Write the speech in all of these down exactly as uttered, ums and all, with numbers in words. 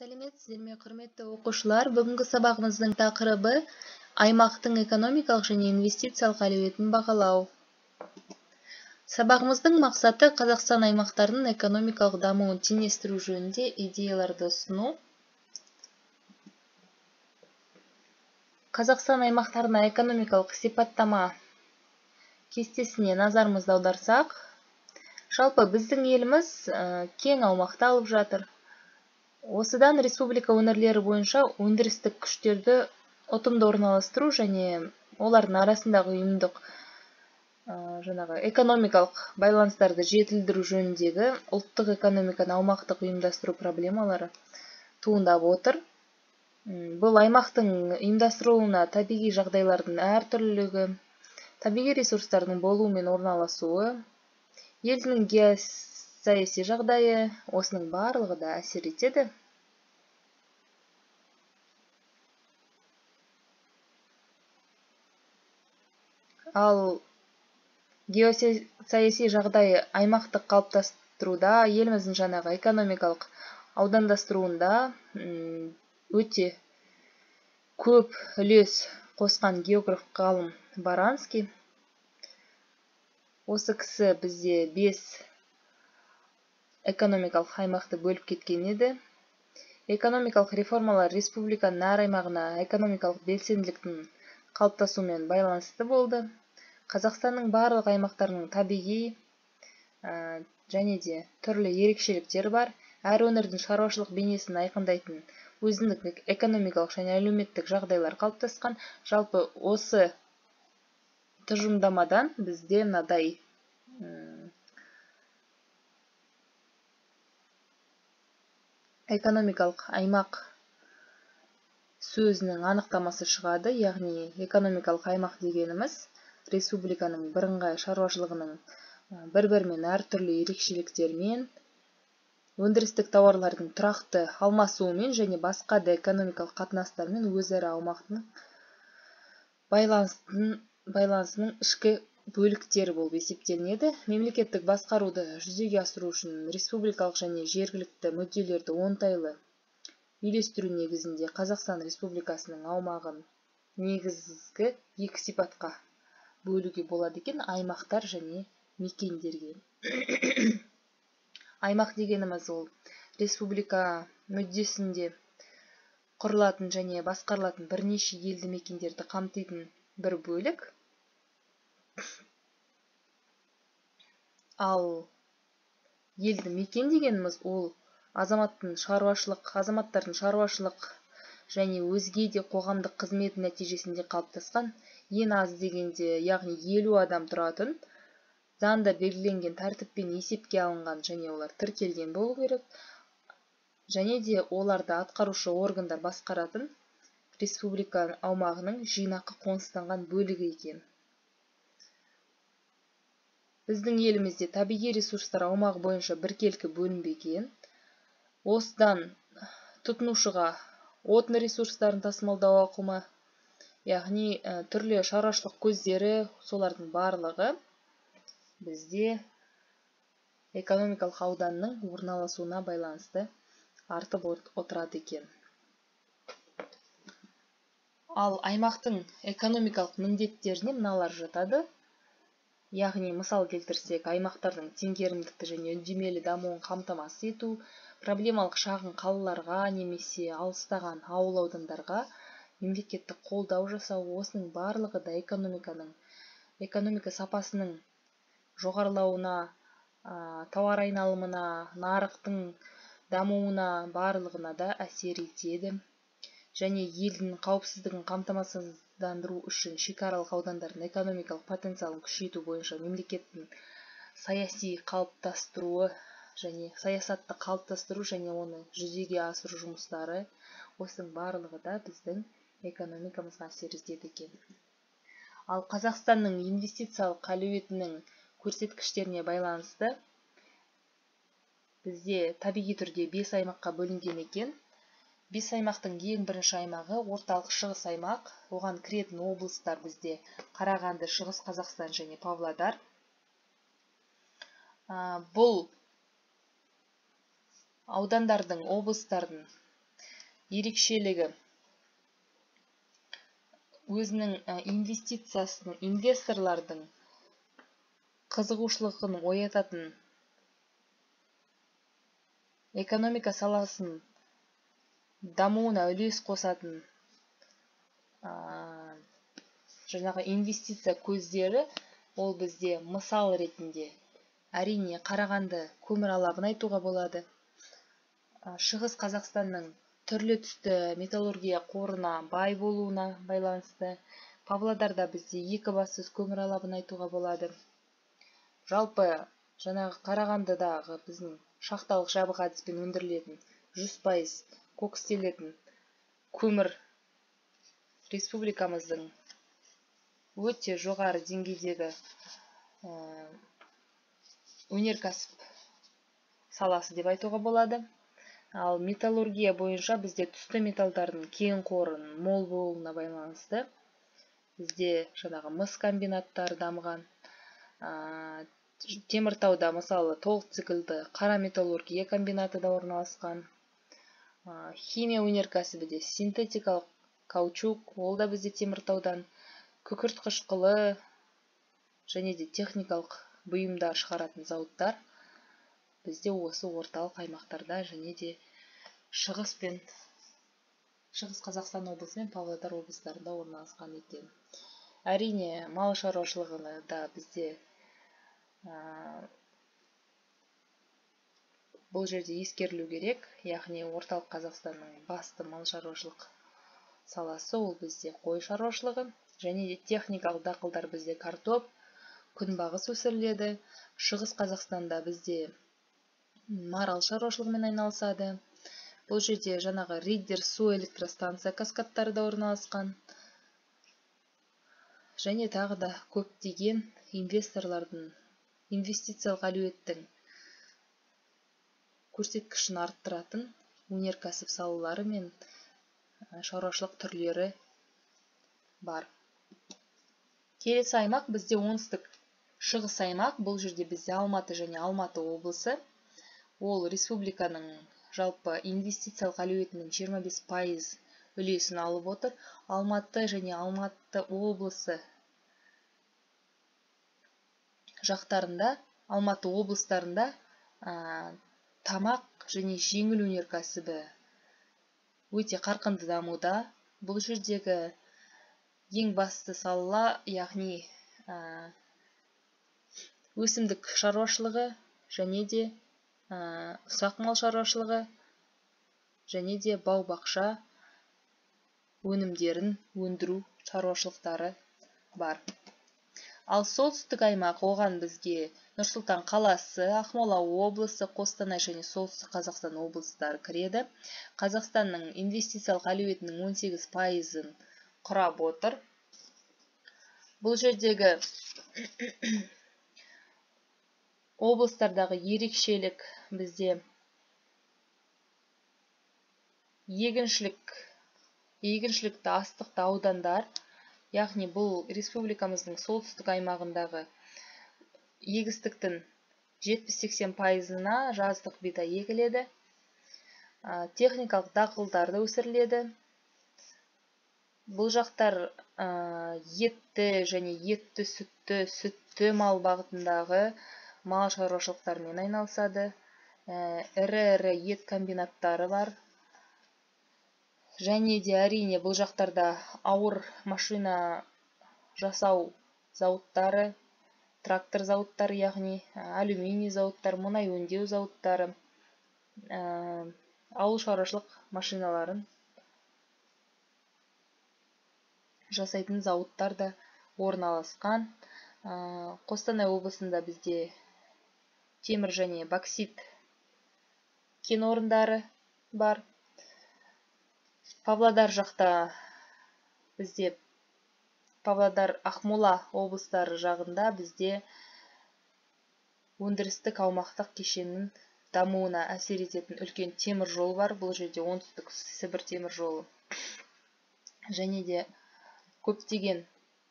Сәлеметсіздер ме, құрметті оқушылар? Бүгінгі сабағымыздың тақырыбы аймақтың экономикалық және инвестициялық әлеуетін бағалау. Сабағымыздың мақсаты Қазақстан аймақтарының экономикалық дамуын теңестіру жөнінде идеяларды ұсыну. Қазақстан аймақтарына экономикалық сипаттама кестесіне назарымызды аударсақ, жалпы біздің еліміз кең аумақты алып жатыр. Осыдан республика өңірлері бойынша өндірістік күштерді ұтымды орналастыру және олардың арасындағы ұйымдық жаңағы экономикалық байланыстарды жетілдіру жөніндегі ұлттық экономиканы аумақтық ұйымдастыру проблемалары туындап отыр. Бұл аймақтың ұйымдастырылуына табиғи жағдайлардың әртүрлілігі, табиғи ресурстардың болуы мен орналасуы, елдің геосаяси жағдайы, осының барлығы да әсер етеді. Ал геосаяси жағдайы аймақтық қалыптастыруда, еліміздің жаңағы экономикалық аудандастыруында өте көп үлес қосқан географ ғалым Баранский. Осы кісі бізде бес экономикалық аймақты бөліп кеткен еді. Экономикалық реформалар республиканың әр аймағына экономикалық белсенділіктің қалыптасуымен байланысты болды. Қазақстанның барлық аймақтарының табиғи және де түрлі ерекшеліктері бар. Әр өңірдің шаруашылық бейнесін айқындайтын өзіндік экономикалық және әлеуметтік жағдайлар қалыптасқан. Жалпы осы тұжырымдамадан бізде мынадай экономикалық аймақ сөзінің анықтамасы шығады. Яғни экономикалық аймақ дегеніміз республиканың бірыңғай шаруашылығының бір-бірімен әртүрлі ерекшеліктермен, өндірістік тауарлардың тұрақты алмасуымен және басқа да экономикалық қатынастармен өзара аумақтың байланысының ішкі бөліктері болып есептелінеді. Мемлекеттік басқаруды жүзеге асыру үшін республикалық және жергілікті мүдделерді оңтайлы үйлестіру негізінде Қазақстан Республикасының аумағын негізгі екі сипатқа бөлуге болады екен: аймақтар және мекендерге. Аймақ дегеніміз ол республика мүддесінде құрылатын және басқарылатын бірнеше елді мекендерді қамтитын бір бөлік. Ал елді мекен дегеніміз ол азаматтың шаруашылық, азаматтардың шаруашылық және өзге де қоғамдық қызмет нәтижесінде қалыптасқан, ең аз дегенде, яғни елу адам тұратын, заңда белгіленген тәртіппен есепке алынған және олар тіркелген болу керек, және де оларды атқарушы органдар басқаратын республика аумағының жинақы қоныстанған бөлігі екен. Біздің елімізде табиғи ресурстар аумағы бойынша біркелкі бөлінбеген. Осыдан тұтынушыға отын ресурстарын тасымалдау ауқымы, яғни түрлі шаруашылық көздері, солардың барлығы бізде экономикалық ауданның орналасуына байланысты артып отырады екен. Ал аймақтың экономикалық міндеттеріне мыналар жатады. Яғни, мысал келтірсек, аймақтардың теңгерімдікті және үдемелі дамуын қамтамасыз ету, проблемалық шағын қалаларға немесе алыстаған ауыл аудандарға мемлекеттік қолдау жасау, осының барлығы да экономиканың, экономика сапасының жоғарылауына, тауар айналымына, нарықтың дамуына, барлығына да әсер етеді. Және елдің қауіпсіздігін қамтамасыздандыру үшін шекаралық аудандардың экономикалық потенциалын күшейту бойынша мемлекеттің саяси қалыптастыруы және саясатты қалыптастыру және оны жүзеге асыру жұмыстары, осының барлығы да біздің экономикамызға әсер етеді екен. Ал Қазақстанның инвестициялық әлеуетінің көрсеткіштеріне байланысты бізде табиғи түрде бес аймаққа бөлінген екен. Бес аймақтың ең бірінші аймағы орталық шығыс аймақ. Оған кіретін облыстар бізде Қарағанды, Шығыс Қазақстан және Павлодар. Бұл аудандардың, облыстардың ерекшелігі өзінің инвестициясын инвесторлардың қызығушылығын оятатын экономика саласын дамуына үлес қосатын жаңағы инвестиция көздері, ол бізде мысал ретінде әрине Қарағанды көмір алабын айтуға болады. Шығыс Қазақстанның түрлі түсті металлургия қорына бай болуына байланысты. Павлодарда бізде Екібастұз көмір алабын айтуға болады. Жалпы жаңағы Қарағандыдағы біздің шахталық жабық әдіспен өндірілетін жүз пайыз кокстелетін көмір республикамыздың өте жоғары деңгейдегі өнеркәсіп саласы деп айтуға болады. Ал металлургия бойынша бізде түсті металдардың кен қорын мол болуына байланысты бізде жаңағы мыс комбинаттары дамыған. Теміртауда мысалы толық циклді қара металлургия комбинаты да орналасқан. Химия өнеркәсібі де синтетикалық каучук, ол да бізде Теміртаудан. Күкірт қышқылы және де техникалық бұйымдар шығаратын зауыттар бізде осы орталық аймақтарда және де шығыс пен Шығыс Қазақстан облысы мен Павлодар облыстарында орналасқан екен. Әрине, мал шаруашылығында да бізде бұл жерде ескерілу керек, яғни орталық Қазақстанның басты мал шаруашылық саласы ол бізде қой шаруашылығы, және де техникалық дақылдар бізде картоп, күнбағыс өсіріледі. Шығыс Қазақстанда бізде марал шаруашылығымен айналысады. Бұл жерде жаңағы Риддер су электростанция каскадтары да орналасқан. Және тағы да көптеген инвесторлардың инвестициялық әлеуеттің көрсеткішін арттыратын өнеркәсіп салалары мен шаруашылық түрлері бар. Келесі аймақ бізде оңтүстік шығыс аймақ. Бұл жерде бізде Алматы және Алматы облысы. Ол республиканың жалпы инвестициялық әлеуетінің жиырма бес пайыз үлесін алып отыр. Алматы және Алматы облысы жақтарында, Алматы облыстарында тамақ және жеңіл өнеркәсібі өте қарқынды дамуда. Бұл жердегі ең басты сала, яғни өсімдік шаруашылығы және де ұсақ мал шаруашылығы және де бау-бақша өнімдерін өндіру шаруашылықтары бар. Ал солтүстік аймақ, оған бізге Нұр-Сұлтан қаласы, Ақмола облысы, Қостанай және солтүстік Қазақстан облыстары кіреді. Қазақстанның инвестициялық әлеуетінің он сегіз пайызын құрап отыр. Бұл жердегі облыстардағы ерекшелік бізде егіншілік, егіншілікті астықты аудандар, яғни бұл республикамыздың солтүстік аймағындағы егістіктің жетпіс-сексен пайызына жаздық бидай егіледі. Техникалық дақылдар да өсіріледі. Бұл жақтар етті және етті сүтті, сүтті мал бағытындағы мал шаруашылықтарымен айналысады. Ірі-ірі ет комбинаттары бар. Және де әрине бұл жақтарда ауыр машина жасау зауыттары, трактор зауыттары, яғни алюминий зауыттары, мұнай өңдеу зауыттары, ауыл шаруашылық машиналарын жасайтын зауыттар да орналасқан. Қостанай облысында бізде темір және боксит кен орындары бар. Павлодар жақта бізде Павлодар, Ақмола облыстары жағында бізде өндірістік аумақтық кешеннің дамуына әсер ететін үлкен темір жол бар. Бұл жерде оңтүстік Сібір темір жолы және де көптеген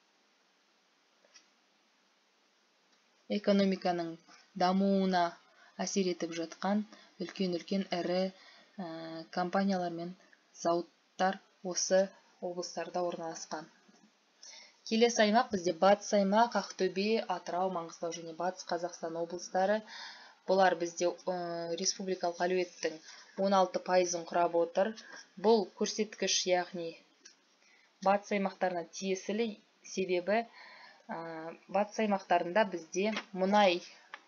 экономиканың дамуына әсер етіп жатқан үлкен-үлкен ірі компаниялармен зауыттар осы облыстарда орналасқан. Келесі аймақ бізде батыс аймақ, Ақтөбе, Атырау, Маңғыстау және Батыс Қазақстан облыстары. Бұлар бізде республикалық әлеуеттің он алты пайызын құрап отыр. Бұл көрсеткіш, яғни батыс аймақтарына тиесілі, себебі батыс аймақтарында бізде мұнай,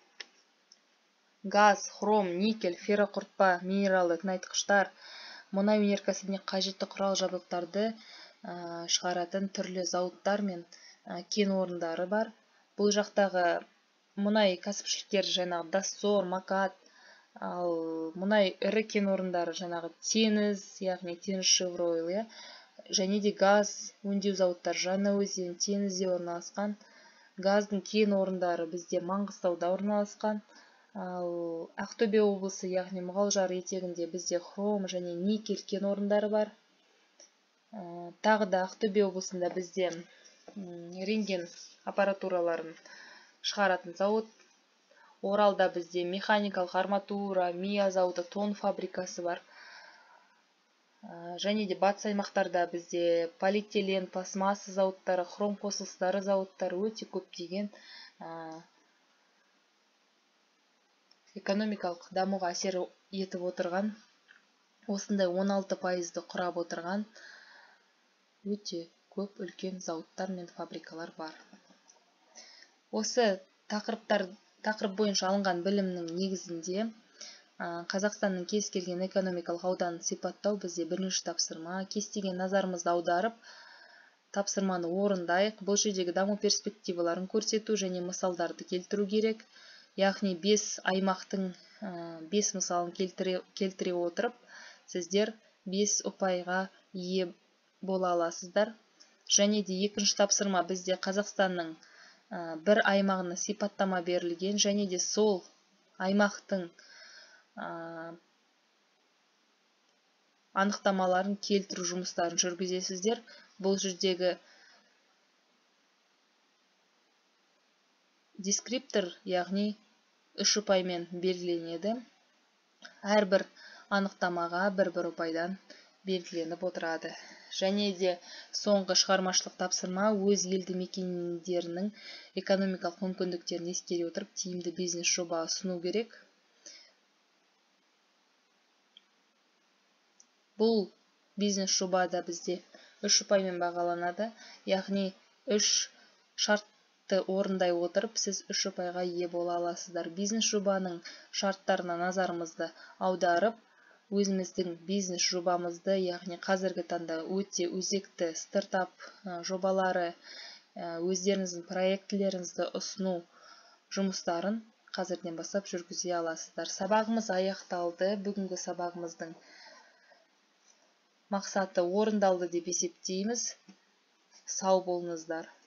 газ, хром, никель, ферроқорытпа, минералды тыңайтқыштар, мұнай өнеркәсібіне қажетті құрал жабдықтарды шығаратын түрлі зауыттар мен кен орындары бар. Бұл жақтағы мұнай кәсіпшіліктері жаңағы Доссор, Макат, ал мұнай ірі кен орындары жаңағы Теңіз, яғни Теңізшевройл, және де газ өңдеу зауыттары Жаңаөзен, Теңізде орналасқан. Газдың кен орындары бізде Маңғыстауда орналасқан. Ал Ақтөбе облысы, яғни Мұғалжар етегінде бізде хром және никель кен орындары бар. Тағы да Ақтөбе облысында бізде рентген аппаратураларын шығаратын зауыт. Оралда бізде механикалық арматура, мия зауыты, тон фабрикасы бар. Және де батыс аймақтарда бізде полиэтилен, пластмасса зауыттары, хром қосылыстары зауыттары өте көптеген экономикалық дамуға әсер етіп отырған, осындай он алты пайызды құрап отырған өте көп үлкен зауыттар мен фабрикалар бар. Осы тақырыптар тақырып бойынша алынған білімнің негізінде Қазақстанның кез келген экономикалық ауданын сипаттау бізде бірінші тапсырма. Кестеге назарымызды аударып, тапсырманы орындайық. Бұл жердегі даму перспективаларын көрсету және мысалдарды келтіру керек. Яғни бес аймақтың бес мысалын келтіре отырып, сіздер бес ұпайға ие бола аласыздар. Және де екінші тапсырма бізде Қазақстанның бір аймағына сипаттама берілген, және де сол аймақтың анықтамаларын келтіру жұмыстарын жүргізесіздер. Бұл жердегі дескриптор, яғни үш ұпаймен белгіленеді. Әрбір анықтамаға бір-бір ұпайдан белгіленіп отырады. Және де соңғы шығармашылық тапсырма өз елді мекендерінің экономикалық мүмкіндіктерін ескере отырып тиімді бизнес жоба ұсыну керек. Бұл бизнес жобада бізде үш ұпаймен бағаланады. Яғни үш шартты орындай отырып, сіз үш ұпайға ие бола аласыздар. Бизнес жобаның шарттарына назарымызды аударып, өзіміздің бизнес жобамызды, яғни қазіргі таңда өте өзекті стартап жобалары, өздеріңіздің проектілеріңізді ұсыну жұмыстарын қазірден бастап жүргізе аласыздар. Сабағымыз аяқталды. Бүгінгі сабағымыздың мақсаты орындалды деп есептейміз. Сау болыңыздар.